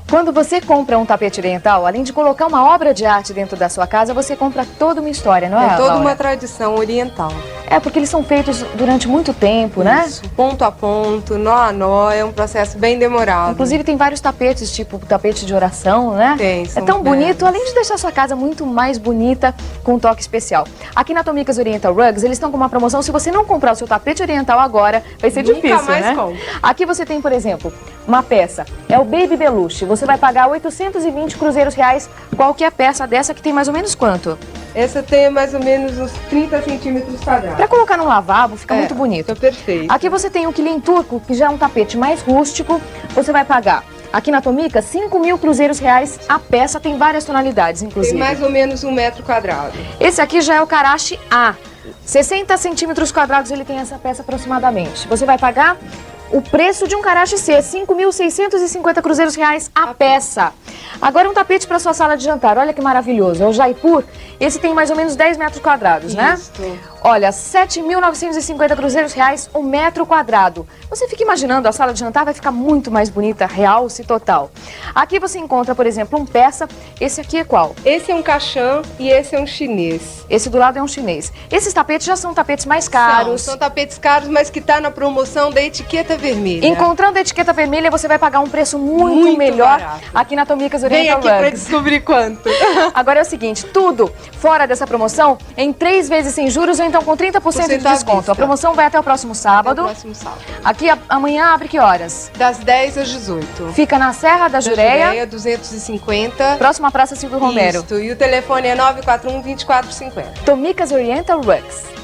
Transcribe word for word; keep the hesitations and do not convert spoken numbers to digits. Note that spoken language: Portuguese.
Quando você compra um tapete oriental, além de colocar uma obra de arte dentro da sua casa, você compra toda uma história, não é, É toda Laura? uma tradição oriental. É, porque eles são feitos durante muito tempo, Isso, né? ponto a ponto, nó a nó, é um processo bem demorado. Inclusive tem vários tapetes, tipo tapete de oração, né? Tem, É são tão belos. bonito, além de deixar sua casa muito mais bonita, com um toque especial. Aqui na Tomicas Oriental Rugs, eles estão com uma promoção, se você não comprar o seu tapete oriental agora, vai ser Nunca difícil, mais né? compra. Aqui você tem, por exemplo, uma peça, é o Baby Beluche, você vai pagar oitocentos e vinte cruzeiros reais, qualquer peça dessa que tem mais ou menos quanto? Essa tem mais ou menos uns trinta centímetros quadrados. Pra colocar no lavabo, fica É, muito bonito. Fica perfeito. Aqui você tem o quilim turco, que já é um tapete mais rústico, você vai pagar... Aqui na Tomica, cinco mil cruzeiros reais a peça, tem várias tonalidades, inclusive. Tem mais ou menos um metro quadrado. Esse aqui já é o Karachi A. sessenta centímetros quadrados ele tem essa peça aproximadamente. Você vai pagar o preço de um Karachi C, cinco mil seiscentos e cinquenta cruzeiros reais a peça. Agora um tapete para sua sala de jantar, olha que maravilhoso. É o Jaipur, esse tem mais ou menos dez metros quadrados, né? Isso. Olha, sete mil novecentos e cinquenta cruzeiros reais o metro quadrado. Você fica imaginando, a sala de jantar vai ficar muito mais bonita, realce total. Aqui você encontra, por exemplo, um peça. Esse aqui é qual? Esse é um caixão e esse é um chinês. Esse do lado é um chinês. Esses tapetes já são tapetes mais caros. São, são tapetes caros, mas que tá na promoção da etiqueta vermelha. Encontrando a etiqueta vermelha, você vai pagar um preço muito, Muito melhor barato. aqui na Tomicas Vem Oriental aqui pra Rugs. descobrir quanto. Agora é o seguinte, tudo fora dessa promoção, em três vezes sem juros ou então com trinta por cento de Por cento à desconto. vista. A promoção vai até o próximo sábado. Até o próximo sábado. Aqui a- amanhã abre que horas? Das dez às dezoito. Fica na Serra da Da Jureia, duzentos e cinquenta. próxima à Praça Silvio Romero. Isto. E o telefone é nove quatro um, vinte e quatro cinquenta. Tomicas Oriental Rugs.